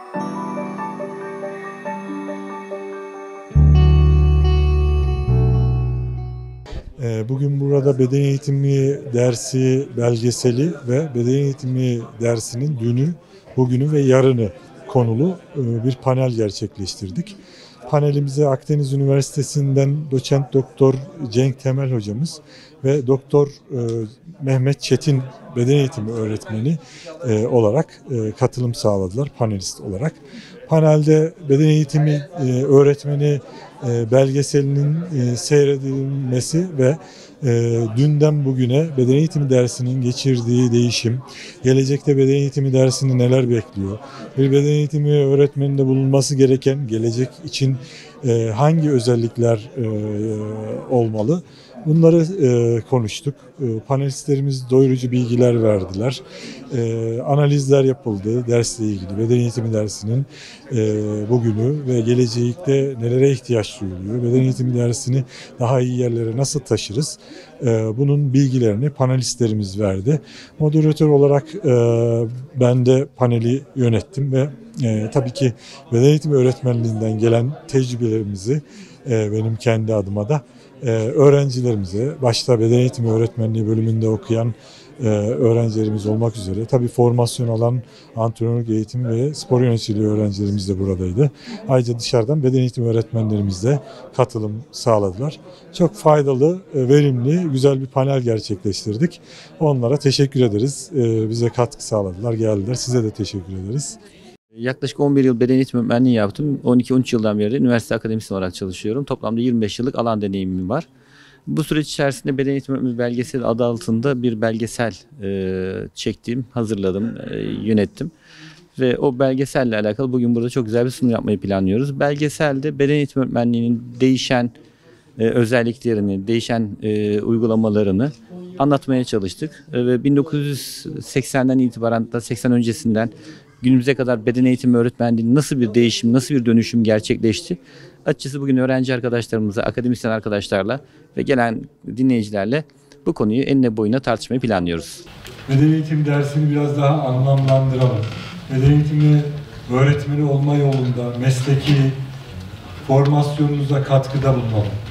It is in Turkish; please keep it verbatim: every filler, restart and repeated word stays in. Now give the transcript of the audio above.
Bugün burada beden eğitimi dersi belgeseli ve beden eğitimi dersinin dünü, bugünü ve yarını konulu bir panel gerçekleştirdik. Panelimize Akdeniz Üniversitesi'nden doçent doktor Cenk Temel hocamız ve doktor Mehmet Çetin beden eğitimi öğretmeni olarak katılım sağladılar panelist olarak. Panelde beden eğitimi öğretmeni belgeselinin seyredilmesi ve dünden bugüne beden eğitimi dersinin geçirdiği değişim, gelecekte beden eğitimi dersini neler bekliyor, bir beden eğitimi öğretmeninde bulunması gereken gelecek için hangi özellikler olmalı? Bunları e, konuştuk. E, panelistlerimiz doyurucu bilgiler verdiler. E, analizler yapıldı dersle ilgili. Beden eğitimi dersinin e, bugünü ve gelecekte nelere ihtiyaç duyuluyor? Beden eğitimi dersini daha iyi yerlere nasıl taşırız? E, bunun bilgilerini panelistlerimiz verdi. Moderatör olarak e, ben de paneli yönettim ve e, tabii ki beden eğitimi öğretmenliğinden gelen tecrübelerimizi e, benim kendi adıma da Ee, öğrencilerimize, başta beden eğitimi öğretmenliği bölümünde okuyan e, öğrencilerimiz olmak üzere, tabii formasyon alan antrenörlük eğitimi ve spor yöneticiliği öğrencilerimiz de buradaydı. Ayrıca dışarıdan beden eğitimi öğretmenlerimiz de katılım sağladılar. Çok faydalı, verimli, güzel bir panel gerçekleştirdik. Onlara teşekkür ederiz. Ee, bize katkı sağladılar, geldiler. Size de teşekkür ederiz. Yaklaşık on bir yıl beden eğitimi öğretmenliği yaptım. on iki on üç yıldan beri üniversite akademisyen olarak çalışıyorum. Toplamda yirmi beş yıllık alan deneyimim var. Bu süreç içerisinde beden eğitimi öğretmenliği belgesel adı altında bir belgesel e, çektim, hazırladım, e, yönettim. Ve o belgeselle alakalı bugün burada çok güzel bir sunum yapmayı planlıyoruz. Belgeselde beden eğitimi öğretmenliğinin değişen e, özelliklerini, değişen e, uygulamalarını anlatmaya çalıştık. E, ve bin dokuz yüz seksenden itibaren da seksen öncesinden günümüze kadar beden eğitimi öğretmenliğinin nasıl bir değişim, nasıl bir dönüşüm gerçekleşti? Açıkçası bugün öğrenci arkadaşlarımızla, akademisyen arkadaşlarla ve gelen dinleyicilerle bu konuyu enine boyuna tartışmayı planlıyoruz. Beden eğitimi dersini biraz daha anlamlandıralım. Beden eğitimi öğretmeni olma yolunda mesleki formasyonunuza katkıda bulunalım.